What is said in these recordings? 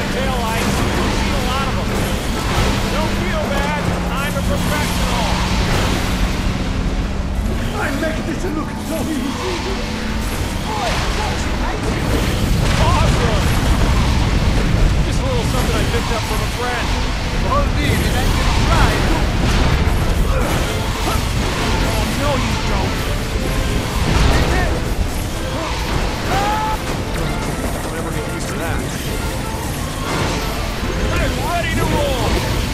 taillights. I've seen a lot of them. Don't feel bad. I'm a professional. I make this look so easy. Boy, don't you like it? Awesome. Just a little something I picked up from a friend. Hold in and I can try. Oh, no, you don't. I'll never get used to that. I'm ready to roll.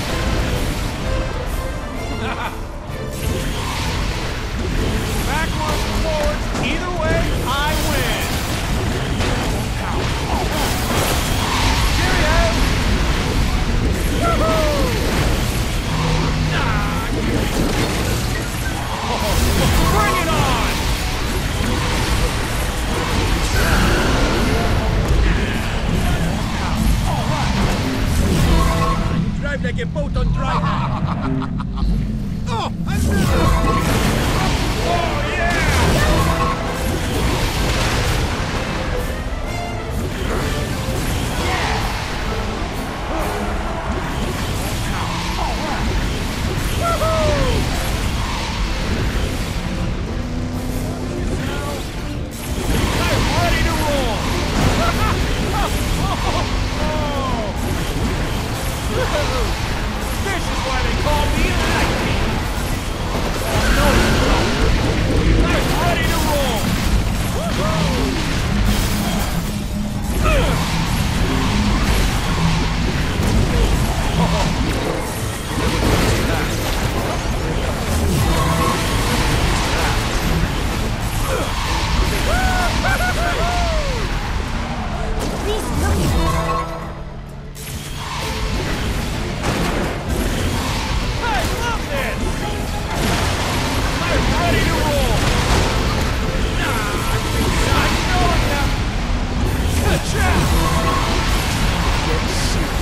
Backwards, forwards, either way, I win. Cheerio! Woohoo! Bring it on! Drive like a boat on dry land. Oh, Oh, yeah! I'm ready to roll! This is why they call me Lightning! No, you don't! I'm ready to roll! Please look. I love this! I'm ready to roll! I know it now! Good job! Get serious.